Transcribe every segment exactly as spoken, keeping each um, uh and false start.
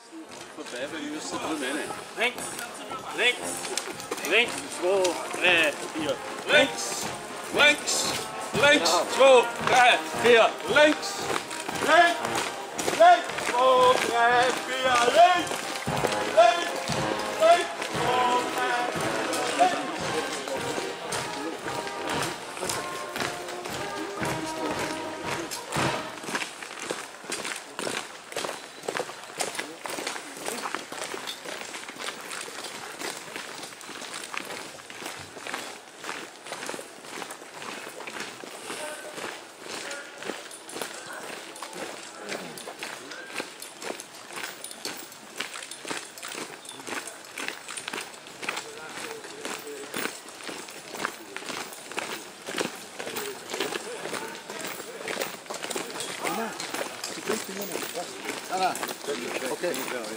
Vorbei bei Jussi drüben rein. Links, links, links, zwei, drei, vier. Links, links, links, zwei, drei, vier. Links, links, links, zwei, drei, vier. Links, links, links, zwei, drei, links. Okay.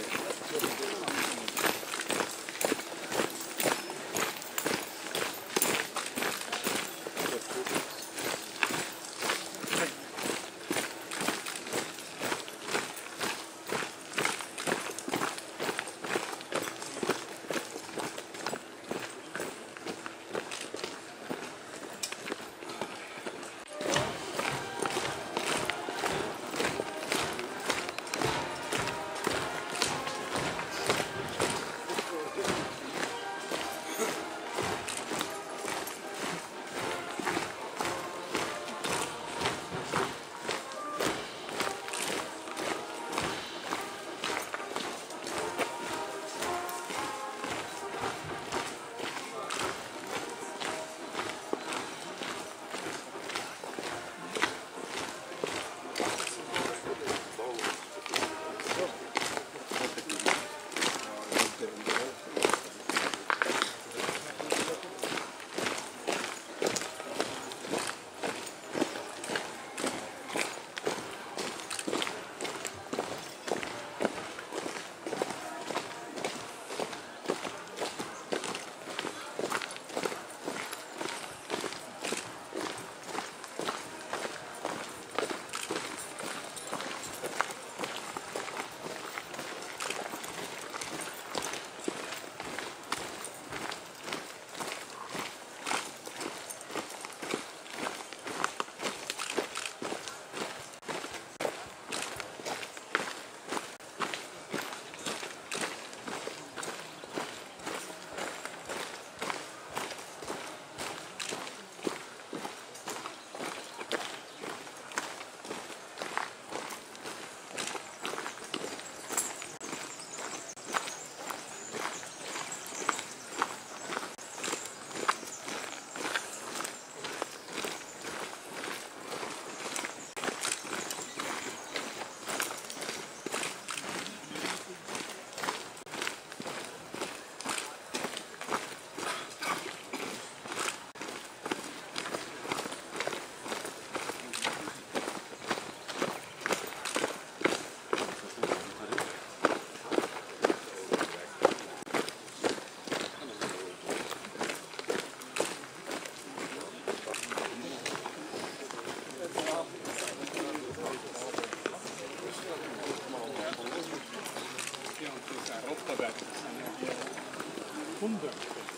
Hunde.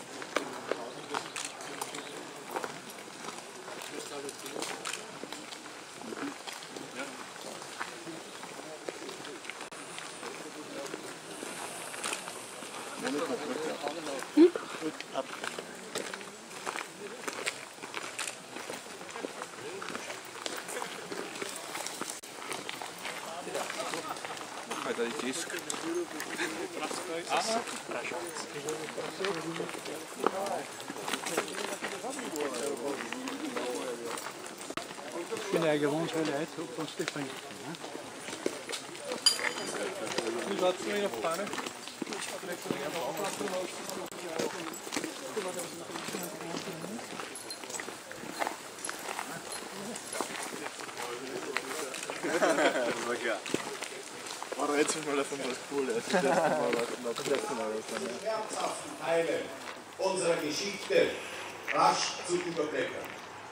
Hajde i tisk. Ik vind hij gewoon zo uit op een stuk. Nu gaat het weer op pannen. Maar jetzt sind wir davon was Cooles. Das letzte Mal was das letzte Mal was Teile unserer Geschichte rasch zu überblättern.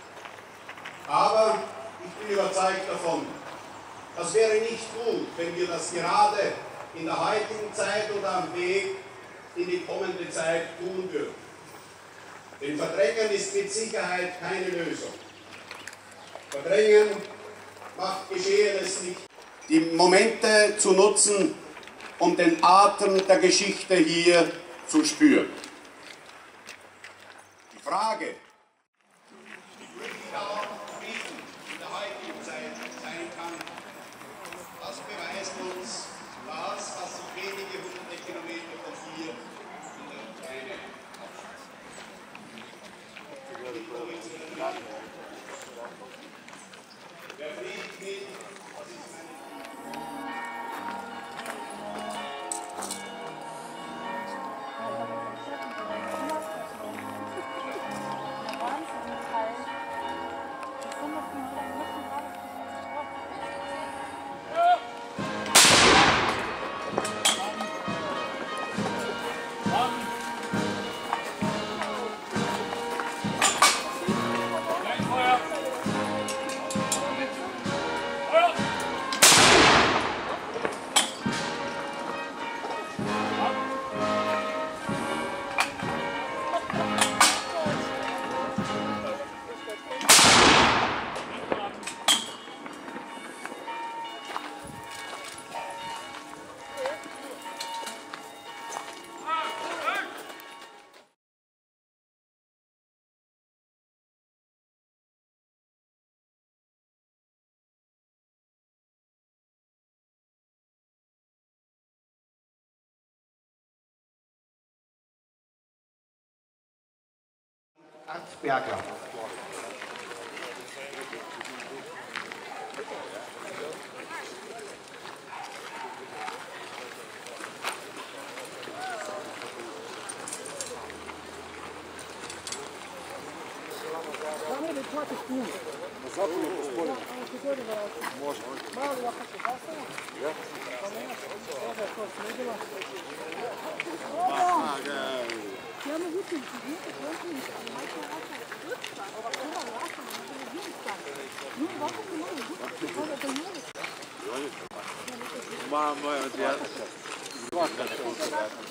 Aber ich bin überzeugt davon, das wäre nicht gut, wenn wir das gerade in der heutigen Zeit oder am Weg in die kommende Zeit tun wird. Denn Verdrängen ist mit Sicherheit keine Lösung. Verdrängen macht Geschehenes nicht. Die Momente zu nutzen, um den Atem der Geschichte hier zu spüren. Die Frage, wie glücklich auch Frieden in der heutigen Zeit sein kann, das beweist uns das, was sich wenige hunderte Kilometer von hier in der Ukraine abspielt. Wer Frieden will, das ist eine Berger. Мама, я